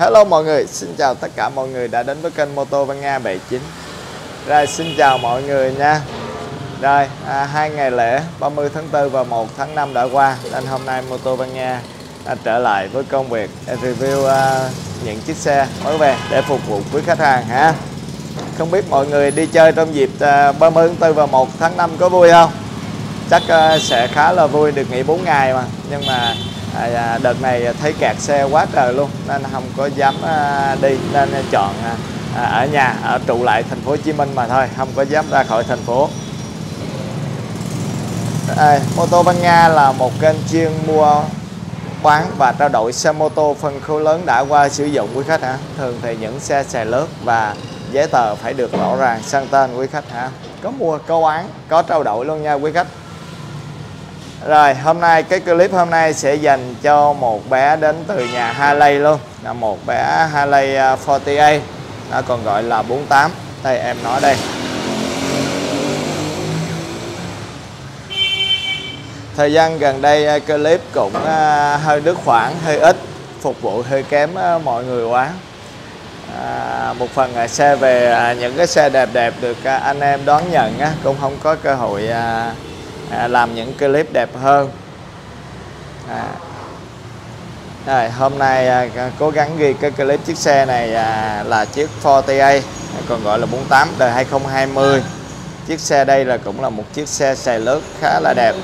Hello mọi người, xin chào tất cả mọi người đã đến với kênh Mô tô Văn Nga 79. Rồi xin chào mọi người nha. Rồi, 2 ngày lễ 30 tháng 4 và 1 tháng 5 đã qua, nên hôm nay Mô tô Văn Nga trở lại với công việc review những chiếc xe mới về để phục vụ quý khách hàng ha. Không biết mọi người đi chơi trong dịp 30 tháng 4 và 1 tháng 5 có vui không? Chắc sẽ khá là vui, được nghỉ 4 ngày mà. Nhưng mà đợt này thấy kẹt xe quá trời luôn nên không có dám đi, nên chọn ở nhà, ở trụ lại thành phố Hồ Chí Minh mà thôi, không có dám ra khỏi thành phố. Mô tô Văn Nga là một kênh chuyên mua bán và trao đổi xe mô tô phân khối lớn đã qua sử dụng quý khách hả. Thường thì những xe xài lướt và giấy tờ phải được rõ ràng sang tên quý khách hả. Có mua, có bán, có trao đổi luôn nha quý khách. Rồi hôm nay cái clip hôm nay sẽ dành cho một bé đến từ nhà Harley luôn, là một bé Harley 48, nó còn gọi là 48. Đây em nói đây. Thời gian gần đây clip cũng hơi đứt khoảng, hơi ít, phục vụ hơi kém mọi người quá. Một phần xe về những cái xe đẹp đẹp được anh em đón nhận cũng không có cơ hội làm những clip đẹp hơn. Rồi, hôm nay cố gắng ghi cái clip chiếc xe này là chiếc 48, còn gọi là 48 đời 2020. Chiếc xe đây là cũng là một chiếc xe xài lướt khá là đẹp.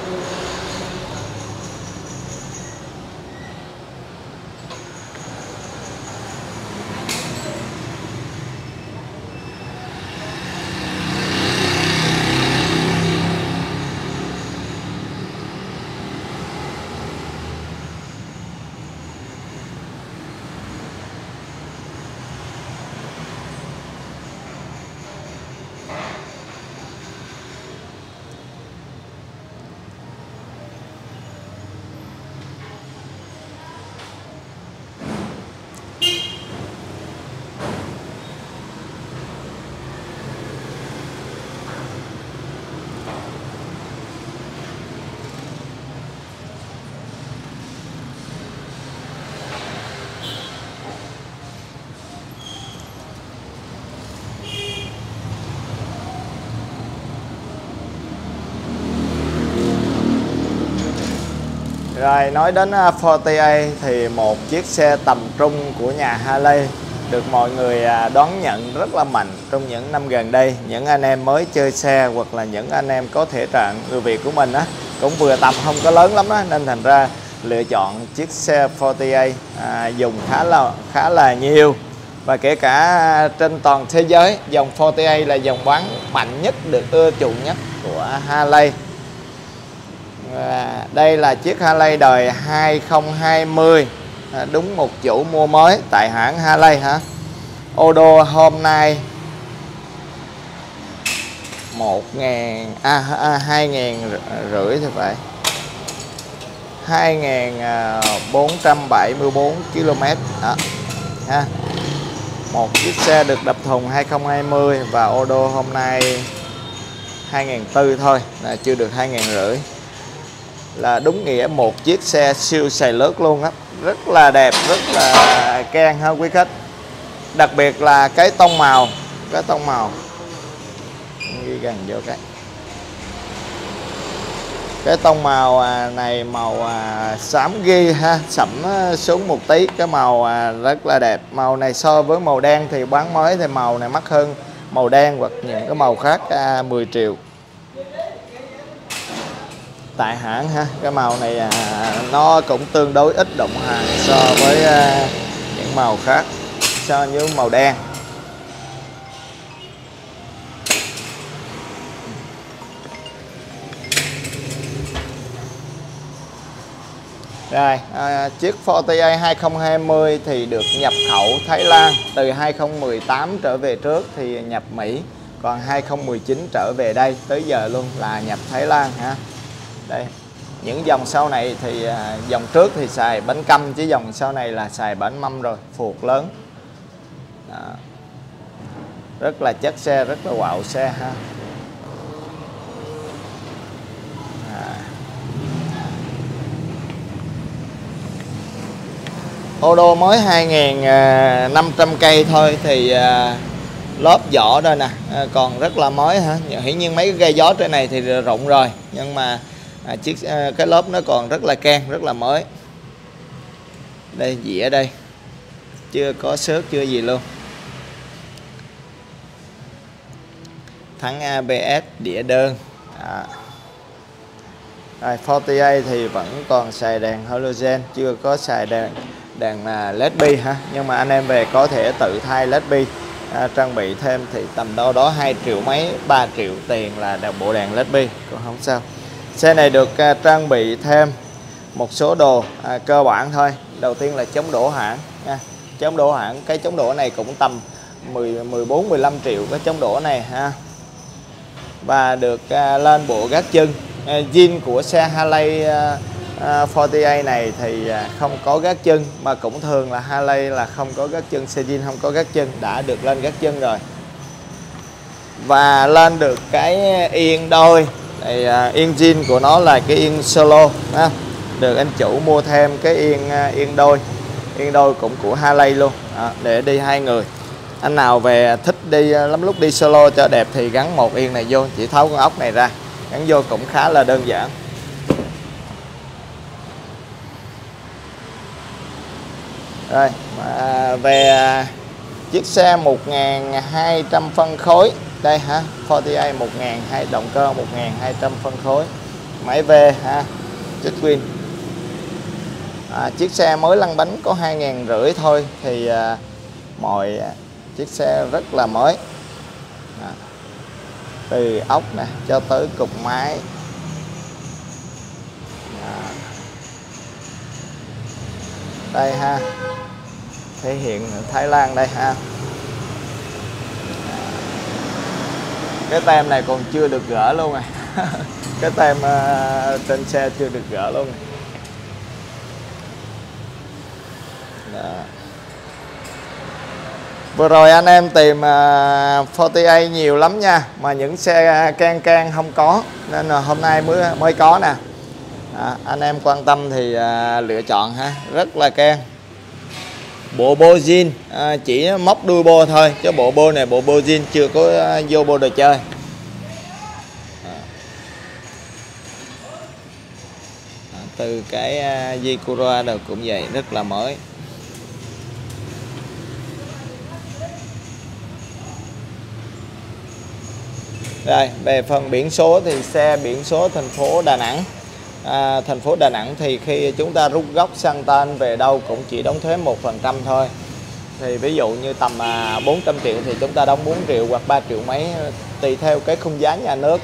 Rồi nói đến 48 thì một chiếc xe tầm trung của nhà Harley được mọi người đón nhận rất là mạnh trong những năm gần đây. Những anh em mới chơi xe hoặc là những anh em có thể trạng người Việt của mình cũng vừa tầm, không có lớn lắm nên thành ra lựa chọn chiếc xe 48 dùng khá là nhiều. Và kể cả trên toàn thế giới, dòng 48 là dòng bán mạnh nhất, được ưa chuộng nhất của Harley. Đây là chiếc Harley đời 2020, đúng một chủ mua mới tại hãng Harley hả. Odo hôm nay 2.500 thì phải, 2.474 km đó ha. Một chiếc xe được đập thùng 2020 và Odo hôm nay 2.400 thôi, là chưa được 2.500. Là đúng nghĩa một chiếc xe siêu xài lướt luôn á, rất là đẹp, rất là keng ha quý khách. Đặc biệt là cái tông màu, ghi gần vô cái tông màu này, màu xám ghi ha, sẫm xuống một tí, cái màu rất là đẹp. Màu này so với màu đen thì bán mới thì màu này mắc hơn màu đen hoặc những cái màu khác 10 triệu tại hãng ha. Cái màu này nó cũng tương đối ít động hàng so với những màu khác, so với màu đen. Rồi, chiếc 48 2020 thì được nhập khẩu Thái Lan, từ 2018 trở về trước thì nhập Mỹ, còn 2019 trở về đây tới giờ luôn là nhập Thái Lan ha. Đây, những dòng sau này thì dòng trước thì xài bánh căm, chứ dòng sau này là xài bánh mâm rồi, phuộc lớn. Đó. Rất là chất xe, rất là quạo xe ha. ô đô mới 2.500 cây thôi thì lốp vỏ đây nè, còn rất là mới hả. Hiển nhiên mấy cái gây gió trên này thì rụng rồi, nhưng mà cái lốp nó còn rất là keng, rất là mới. Đây dĩa đây chưa có xước chưa gì luôn. Thắng ABS, đĩa đơn. Rồi, 48 thì vẫn còn xài đèn halogen, chưa có xài đèn LED bi ha. Nhưng mà anh em về có thể tự thay LED bi, trang bị thêm thì tầm đâu đó 2 triệu mấy 3 triệu tiền là bộ đèn LED bi, cũng không sao. Xe này được trang bị thêm một số đồ cơ bản thôi. Đầu tiên là chống đổ hãng nha. Chống đổ hãng, cái chống đổ này cũng tầm 14-15 triệu cái chống đổ này ha. Và được lên bộ gác chân. Zin của xe Harley 48 này thì không có gác chân, mà cũng thường là Harley là không có gác chân, xe zin không có gác chân, đã được lên gác chân rồi. Và lên được cái yên đôi thì yên zin của nó là cái yên solo ha. Được anh chủ mua thêm cái yên đôi cũng của Harley luôn để đi 2 người. Anh nào về thích đi lắm lúc đi solo cho đẹp thì gắn một yên này vô, chỉ tháo con ốc này ra gắn vô cũng khá là đơn giản. Rồi về chiếc xe 1200 phân khối đây ha, 48 1200 động cơ 1200 phân khối, máy V ha, chiếc Win. Chiếc xe mới lăn bánh có 2.500 thôi thì mọi chiếc xe rất là mới. Từ ốc nè cho tới cục máy. Đây ha, thể hiện ở Thái Lan đây ha. Cái tem này còn chưa được gỡ luôn rồi. Cái tem trên xe chưa được gỡ luôn rồi. Đó. Vừa rồi anh em tìm 48 nhiều lắm nha, mà những xe can không có, nên là hôm nay mới có nè. Anh em quan tâm thì lựa chọn ha, rất là can. Bộ bô zin, chỉ móc đuôi bô thôi, chứ bộ bô này bộ bô zin chưa có vô bô đồ chơi. Từ cái Zikura đều cũng vậy, rất là mới. Rồi về phần biển số thì xe biển số thành phố Đà Nẵng. Thành phố Đà Nẵng thì khi chúng ta rút gốc sang tên về đâu cũng chỉ đóng thuế 1% thôi. Thì ví dụ như tầm 400 triệu thì chúng ta đóng 4 triệu hoặc 3 triệu mấy, tùy theo cái khung giá nhà nước,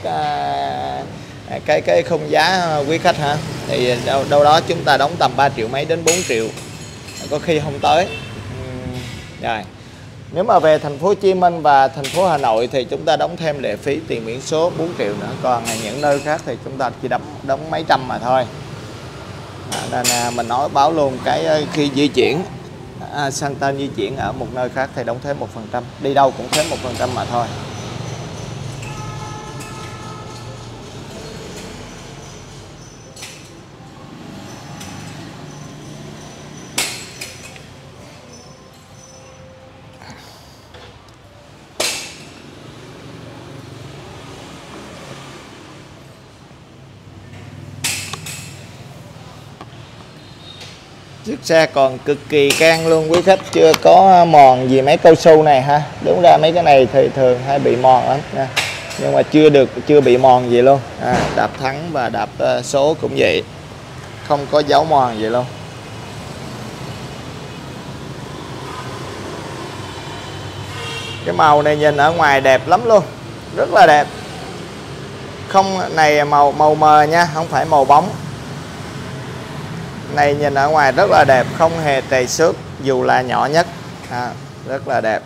cái khung giá quý khách ha. Thì đâu đó chúng ta đóng tầm 3 triệu mấy đến 4 triệu, có khi không tới. Rồi. Nếu mà về thành phố Hồ Chí Minh và thành phố Hà Nội thì chúng ta đóng thêm lệ phí tiền biển số 4 triệu nữa. Còn những nơi khác thì chúng ta chỉ đóng mấy trăm mà thôi. Nên mình nói báo luôn cái khi di chuyển sang tên di chuyển ở một nơi khác thì đóng thuế 1%, đi đâu cũng thuế 1% mà thôi. Chiếc xe còn cực kỳ can luôn quý khách, chưa có mòn gì mấy cao su này ha. Đúng ra mấy cái này thì thường hay bị mòn lắm nha, nhưng mà chưa bị mòn gì luôn. Đạp thắng và đạp số cũng vậy, không có dấu mòn gì luôn. Cái màu này nhìn ở ngoài đẹp lắm luôn, rất là đẹp. Không, này màu mờ nha, không phải màu bóng. Này nhìn ở ngoài rất là đẹp, không hề trầy xước dù là nhỏ nhất, rất là đẹp.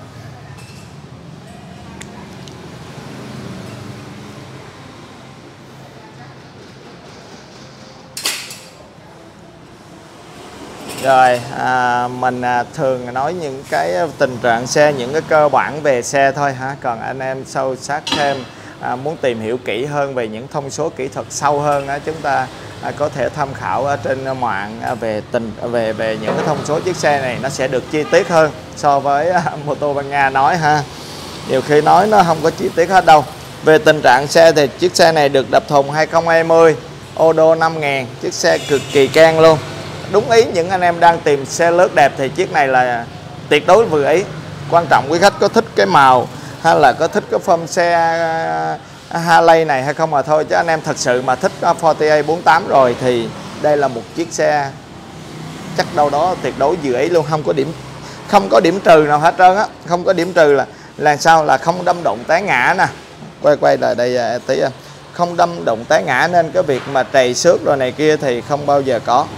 Rồi mình thường nói những cái tình trạng xe, những cái cơ bản về xe thôi ha. Còn anh em sâu sát thêm, muốn tìm hiểu kỹ hơn về những thông số kỹ thuật sâu hơn đó, chúng ta có thể tham khảo ở trên mạng về những cái thông số chiếc xe này, nó sẽ được chi tiết hơn so với mô tô bên Nga nói ha. Nhiều khi nói nó không có chi tiết hết đâu. Về tình trạng xe thì chiếc xe này được đập thùng 2020, ô đô 5.000, chiếc xe cực kỳ keng luôn. Đúng ý những anh em đang tìm xe lướt đẹp thì chiếc này là tuyệt đối vừa ý. Quan trọng quý khách có thích cái màu hay là có thích cái form xe Harley này hay không mà thôi, chứ anh em thật sự mà thích Forte 48 rồi thì đây là một chiếc xe chắc đâu đó tuyệt đối vừa ý luôn. Không có điểm trừ nào hết trơn á, không có điểm trừ là sao, là không đâm đụng té ngã nè. Quay lại đây tí, không đâm đụng té ngã nên cái việc mà trầy xước rồi này kia thì không bao giờ có.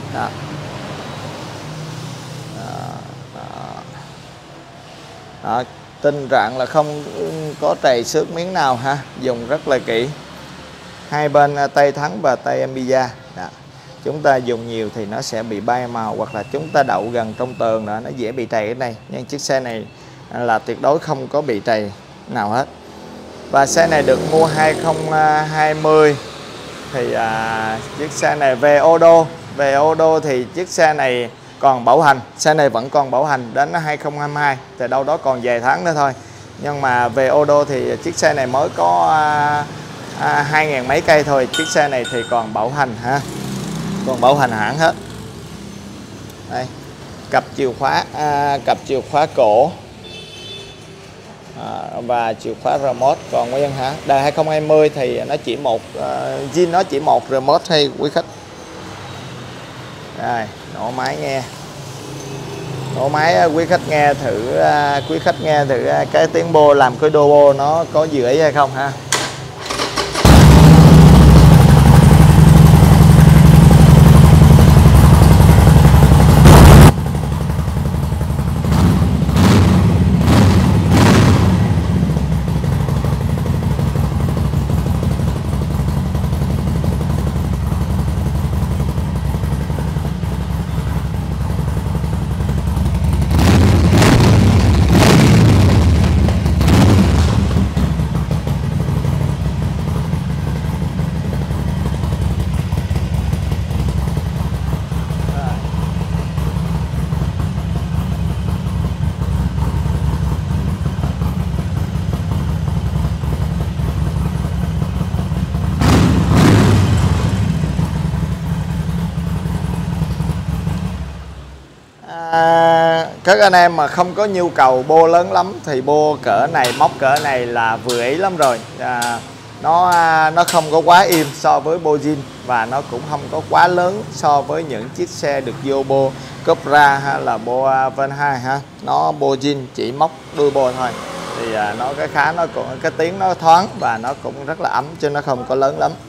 Đó, tình trạng là không có trầy xước miếng nào ha, dùng rất là kỹ. Hai bên tay thắng và tay Amiga. Chúng ta dùng nhiều thì nó sẽ bị bay màu, hoặc là chúng ta đậu gần trong tường nữa nó dễ bị trầy cái này. Nhưng chiếc xe này là tuyệt đối không có bị trầy nào hết. Và xe này được mua 2020 thì chiếc xe này về ô đô thì chiếc xe này còn bảo hành, xe này vẫn còn bảo hành đến 2022 thì đâu đó còn vài tháng nữa thôi. Nhưng mà về ô đô thì chiếc xe này mới có 2.000 mấy cây thôi, chiếc xe này thì còn bảo hành ha, còn bảo hành hãng hết. Đây, cặp chìa khóa cổ và chìa khóa remote còn nguyên hả. Đời 2020 thì nó chỉ zin nó chỉ một remote hay quý khách. Rồi, nổ máy nghe. Nổ máy quý khách nghe thử cái tiếng bô làm cái đô bô nó có vừa ý hay không ha. Các anh em mà không có nhu cầu bô lớn lắm thì bô cỡ này, móc cỡ này là vừa ý lắm rồi. Nó không có quá im so với bô zin và nó cũng không có quá lớn so với những chiếc xe được vô bô Cupra hay là bô Ven 2 ha. Nó bô zin chỉ móc đuôi bô thôi thì nó cái tiếng nó thoáng và nó cũng rất là ấm chứ nó không có lớn lắm.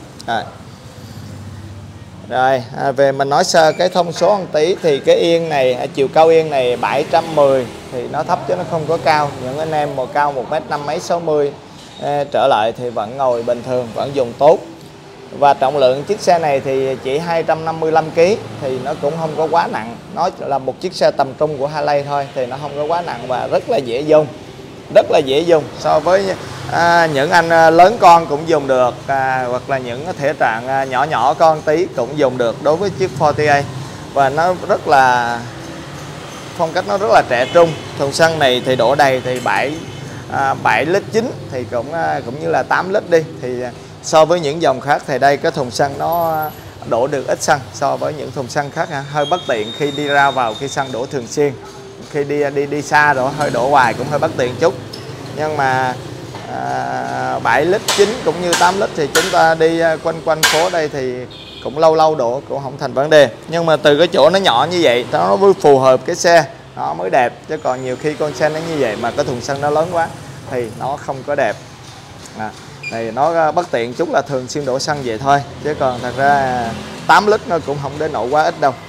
Rồi về mình nói sơ cái thông số một tí thì cái yên này, chiều cao yên này 710 thì nó thấp chứ nó không có cao. Những anh em mà cao 1m5 mấy 60 trở lại thì vẫn ngồi bình thường, vẫn dùng tốt. Và trọng lượng chiếc xe này thì chỉ 255 kg thì nó cũng không có quá nặng. Nó là một chiếc xe tầm trung của Harley thôi thì nó không có quá nặng và rất là dễ dùng. Rất là dễ dùng so với những anh lớn con cũng dùng được, hoặc là những thể trạng nhỏ nhỏ con tí cũng dùng được đối với chiếc Forte. Và nó rất là phong cách, nó rất là trẻ trung. Thùng xăng này thì đổ đầy thì 7 lít 9 thì cũng như là 8 lít đi, thì so với những dòng khác thì đây cái thùng xăng nó đổ được ít xăng so với những thùng xăng khác ha. Hơi bất tiện khi đi ra vào khi xăng đổ thường xuyên, khi đi xa rồi hơi đổ hoài cũng hơi bất tiện chút. Nhưng mà 7 lít 9 cũng như 8 lít thì chúng ta đi quanh phố đây thì cũng lâu đổ cũng không thành vấn đề. Nhưng mà từ cái chỗ nó nhỏ như vậy nó mới phù hợp cái xe, nó mới đẹp. Chứ còn nhiều khi con xe nó như vậy mà cái thùng xăng nó lớn quá thì nó không có đẹp. Thì nó bất tiện chút là thường xuyên đổ xăng vậy thôi. Chứ còn thật ra 8 lít nó cũng không đến nỗi quá ít đâu.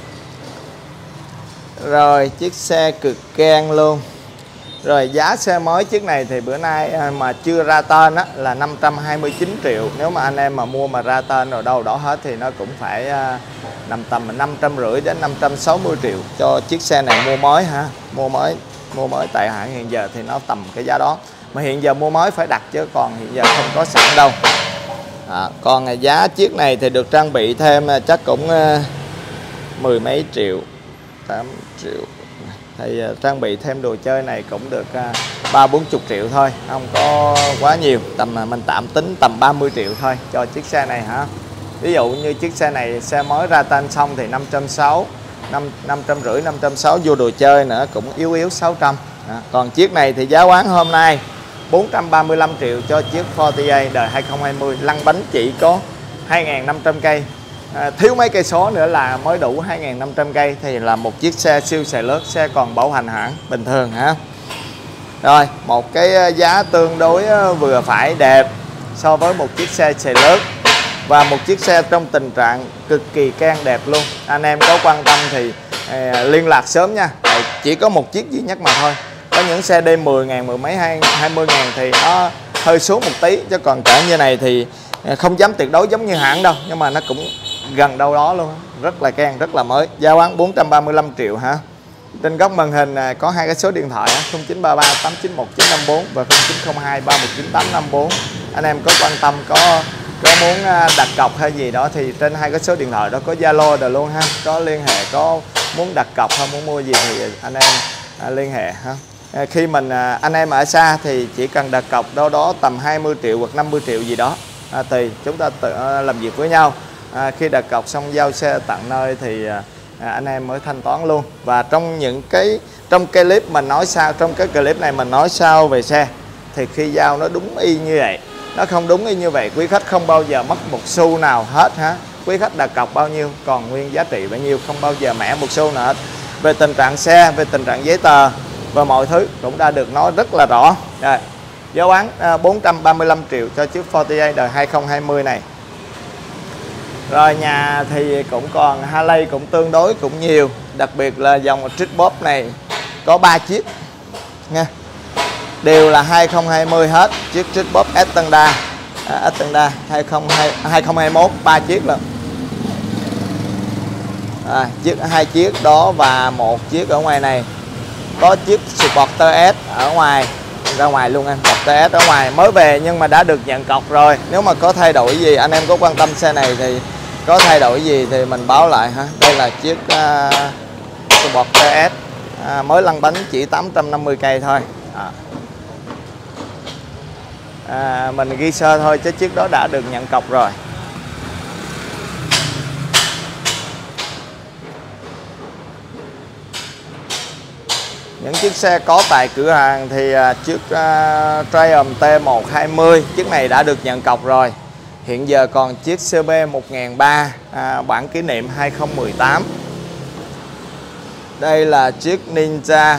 Rồi chiếc xe cực keng luôn. Rồi giá xe mới chiếc này thì bữa nay mà chưa ra tên á, là 529 triệu. Nếu mà anh em mà mua mà ra tên rồi đâu đó hết thì nó cũng phải nằm tầm 550 đến 560 triệu cho chiếc xe này mua mới ha. Mua mới tại hãng hiện giờ thì nó tầm cái giá đó. Mà hiện giờ mua mới phải đặt chứ còn hiện giờ không có sẵn đâu. Còn giá chiếc này thì được trang bị thêm chắc cũng mười mấy triệu, 8 triệu. Thì trang bị thêm đồ chơi này cũng được 30-40 triệu thôi, không có quá nhiều, tầm mình tạm tính tầm 30 triệu thôi cho chiếc xe này hả. Ví dụ như chiếc xe này xe mới ra tên xong thì 560, 550, 560 vô đồ chơi nữa cũng yếu 600. Còn chiếc này thì giá bán hôm nay 435 triệu cho chiếc Fortier đời 2020, lăn bánh chỉ có 2.500 cây. Thiếu mấy cây số nữa là mới đủ 2.500 cây, thì là một chiếc xe siêu xài lướt, xe còn bảo hành hãng bình thường hả. Rồi, một cái giá tương đối vừa phải đẹp so với một chiếc xe xài lướt, và một chiếc xe trong tình trạng cực kỳ can đẹp luôn. Anh em có quan tâm thì liên lạc sớm nha. Chỉ có một chiếc duy nhất mà thôi. Có những xe đi 10.000, mười mấy 20.000 thì nó hơi xuống một tí, chứ còn cả như này thì không dám tuyệt đối giống như hãng đâu, nhưng mà nó cũng gần đâu đó luôn, rất là can, rất là mới. Giá bán 435 triệu hả. Trên góc màn hình có hai cái số điện thoại 0933 891 954 và 0902 319 854. Anh em có quan tâm, có muốn đặt cọc hay gì đó thì trên hai cái số điện thoại đó có Zalo rồi luôn ha, có liên hệ, có muốn đặt cọc hay muốn mua gì thì anh em liên hệ ha. Khi mình anh em ở xa thì chỉ cần đặt cọc đâu đó tầm 20 triệu hoặc 50 triệu gì đó, tùy chúng ta tự làm việc với nhau. Khi đặt cọc xong giao xe tận nơi thì anh em mới thanh toán luôn. Và trong cái clip mình nói sao, trong cái clip này mình nói sao về xe thì khi giao nó đúng y như vậy, nó không đúng y như vậy quý khách không bao giờ mất một xu nào hết hả. Quý khách đặt cọc bao nhiêu còn nguyên giá trị bao nhiêu, không bao giờ mẻ một xu nào hết. Về tình trạng xe, về tình trạng giấy tờ và mọi thứ cũng đã được nói rất là rõ. Rồi, giá bán 435 triệu cho chiếc Fortier đời 2020 này. Rồi nhà thì cũng còn Harley cũng tương đối cũng nhiều, đặc biệt là dòng Street Bob này có 3 chiếc nha, đều là 2020 hết. Chiếc Street Bob Estenda 2021 3 chiếc lận. Hai chiếc đó và một chiếc ở ngoài này. Có chiếc Sporter S ở ngoài, ra ngoài luôn anh, Sporter S ở ngoài mới về nhưng mà đã được nhận cọc rồi. Nếu mà có thay đổi gì, anh em có quan tâm xe này thì có thay đổi gì thì mình báo lại ha. Đây là chiếc Sporter S mới lăn bánh chỉ 850 cây thôi. Mình ghi sơ thôi chứ chiếc đó đã được nhận cọc rồi. Những chiếc xe có tại cửa hàng thì chiếc Triumph T120 chiếc này đã được nhận cọc rồi. Hiện giờ còn chiếc CB 1003 bản kỷ niệm 2018. Đây là chiếc Ninja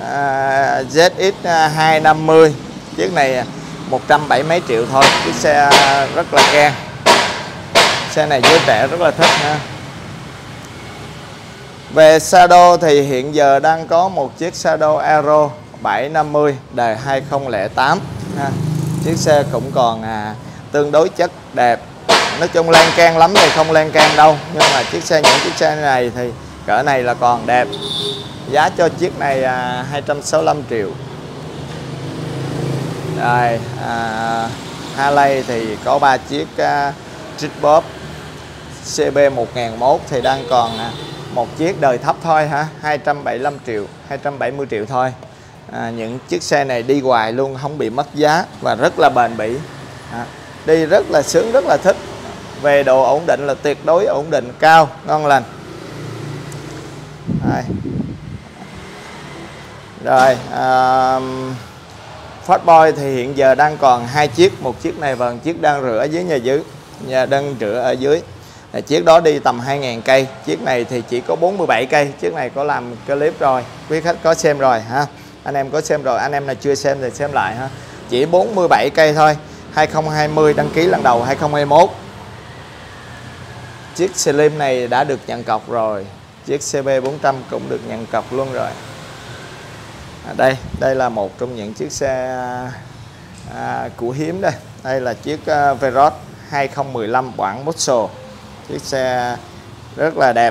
ZX250. Chiếc này 170 mấy triệu thôi. Chiếc xe rất là keng. Xe này giới trẻ rất là thích ha. Về Shadow thì hiện giờ đang có một chiếc Shadow Aero 750 đời 2008 ha. Chiếc xe cũng còn tương đối chất đẹp. Nói chung lan can lắm thì không lan can đâu, nhưng mà những chiếc xe này thì cỡ này là còn đẹp. Giá cho chiếc này 265 triệu. Rồi Harley thì có 3 chiếc Street Bob CB 1001 thì đang còn một chiếc đời thấp thôi hả, 275 triệu, 270 triệu thôi. Những chiếc xe này đi hoài luôn, không bị mất giá và rất là bền bỉ. Đi rất là sướng, rất là thích. Về độ ổn định là tuyệt đối ổn định cao, ngon lành. Rồi Fatboy thì hiện giờ đang còn 2 chiếc, một chiếc này và một chiếc đang rửa ở dưới nhà đang rửa ở dưới. Chiếc đó đi tầm 2.000 cây, chiếc này thì chỉ có 47 cây. Chiếc này có làm clip rồi, quý khách có xem rồi ha. Anh em có xem rồi, anh em nào chưa xem thì xem lại ha. Chỉ 47 cây thôi, 2020 đăng ký lần đầu 2021. Chiếc Slim này đã được nhận cọc rồi. Chiếc CB400 cũng được nhận cọc luôn rồi. Đây là một trong những chiếc xe của hiếm đây. Đây là chiếc Veloz 2015 bản Muscle. Chiếc xe rất là đẹp.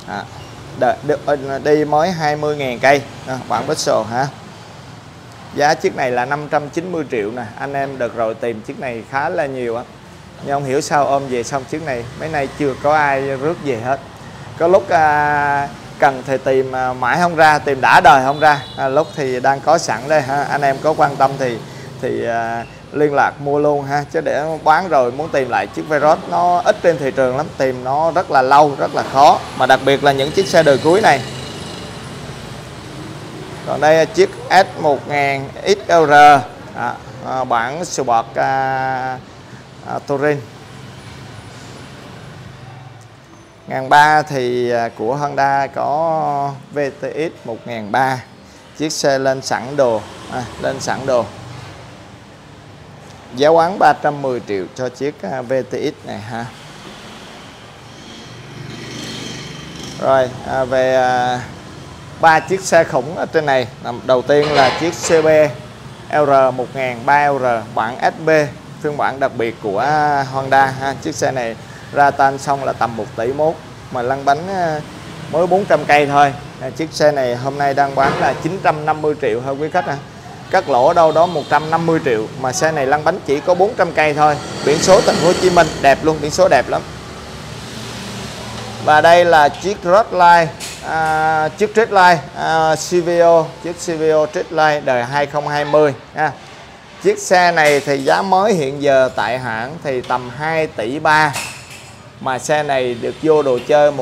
Đi mới 20.000 cây bản Muscle ha. Giá chiếc này là 590 triệu nè. Anh em được rồi tìm chiếc này khá là nhiều á. nhưng không hiểu sao ôm về xong chiếc này mấy nay chưa có ai rước về hết. Có lúc cần thì tìm mãi không ra, tìm đã đời không ra, lúc thì đang có sẵn đây ha. Anh em có quan tâm thì liên lạc mua luôn ha, chứ để bán rồi muốn tìm lại chiếc Veloz nó ít trên thị trường lắm, tìm nó rất là lâu, rất là khó, mà đặc biệt là những chiếc xe đời cuối này. Còn đây là chiếc S1000 XR bản Sport Touring 1300 thì của Honda có VTX 1300, chiếc xe lên sẵn đồ, lên sẵn đồ. Giá bán 310 triệu cho chiếc VTX này ha. Rồi về ba chiếc xe khủng ở trên này. Đầu tiên là chiếc CB R1000 3R bản SB, phiên bản đặc biệt của Honda ha. Chiếc xe này ra tan xong là tầm 1,1 tỷ mà lăn bánh mới 400 cây thôi. Chiếc xe này hôm nay đang bán là 950 triệu thôi quý khách ha. Cắt lỗ đâu đó 150 triệu mà xe này lăn bánh chỉ có 400 cây thôi. Biển số Thành phố Hồ Chí Minh đẹp luôn, biển số đẹp lắm. Và đây là chiếc Redline, chiếc Redline CVO, chiếc CVO Redline đời 2020 nha. Chiếc xe này thì giá mới hiện giờ tại hãng thì tầm 2,3 tỷ, mà xe này được vô đồ chơi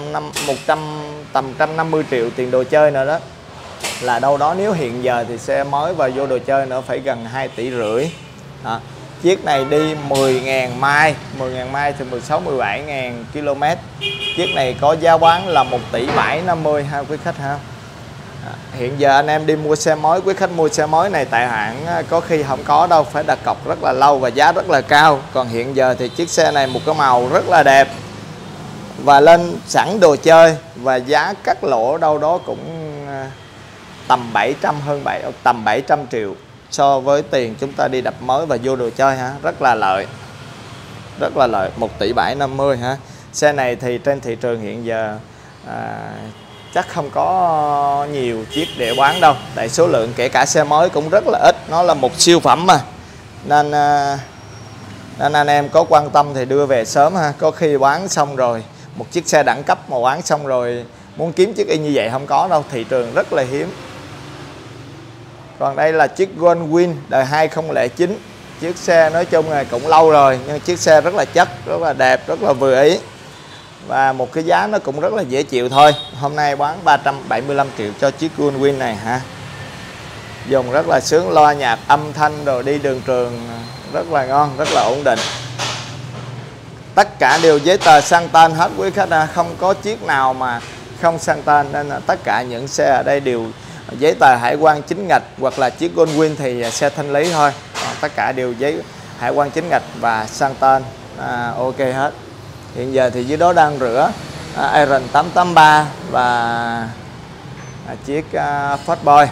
150 triệu tiền đồ chơi nữa đó. Là đâu đó nếu hiện giờ thì xe mới và vô đồ chơi nữa phải gần 2,5 tỷ. Chiếc này đi 10.000 mai, 10.000 mai thì 16-17.000 km. Chiếc này có giá bán là 1,750 tỷ ha quý khách ha. Hiện giờ anh em đi mua xe mới, quý khách mua xe mới này tại hãng có khi không có đâu, phải đặt cọc rất là lâu và giá rất là cao. Còn hiện giờ thì chiếc xe này một cái màu rất là đẹp và lên sẵn đồ chơi, và giá cắt lỗ đâu đó cũng tầm 700 triệu so với tiền chúng ta đi đập mới và vô đồ chơi ha. Rất là lợi, rất là lợi, 1,750 tỷ ha. Xe này thì trên thị trường hiện giờ chắc không có nhiều chiếc để bán đâu, tại số lượng kể cả xe mới cũng rất là ít, nó là một siêu phẩm mà, nên anh em có quan tâm thì đưa về sớm ha. Có khi bán xong rồi một chiếc xe đẳng cấp mà bán xong rồi muốn kiếm chiếc y như vậy không có đâu, thị trường rất là hiếm. Còn đây là chiếc Goldwing đời 2009. Chiếc xe nói chung là cũng lâu rồi nhưng chiếc xe rất là chất, rất là đẹp, rất là vừa ý. Và một cái giá nó cũng rất là dễ chịu thôi. Hôm nay bán 375 triệu cho chiếc Goldwing này ha. Dùng rất là sướng, loa nhạc âm thanh rồi đi đường trường rất là ngon, rất là ổn định. Tất cả đều giấy tờ sang tên hết quý khách ha. Không có chiếc nào mà không sang tên, nên là tất cả những xe ở đây đều giấy tờ hải quan chính ngạch, hoặc là chiếc Goldwing thì xe thanh lý thôi. Tất cả đều giấy hải quan chính ngạch và sang tên ok hết. Hiện giờ thì dưới đó đang rửa Iron 883 và chiếc Fatboy.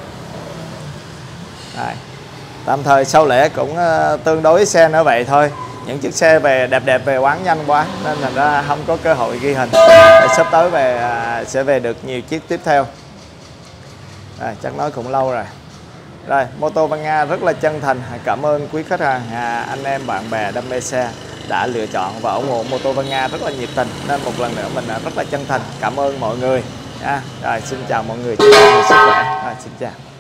Tạm thời sau lễ cũng tương đối xe nữa vậy thôi. Những chiếc xe về đẹp về bán nhanh quá nên thành ra không có cơ hội ghi hình. Sắp tới về sẽ về được nhiều chiếc tiếp theo. Chắc nói cũng lâu rồi. Rồi, Mô tô Văn Nga rất là chân thành cảm ơn quý khách hàng, anh em bạn bè đam mê xe đã lựa chọn và ủng hộ Mô tô Văn Nga rất là nhiệt tình, nên một lần nữa mình rất là chân thành cảm ơn mọi người. Rồi, xin chào mọi người, chúc mọi người sức khỏe. Xin chào.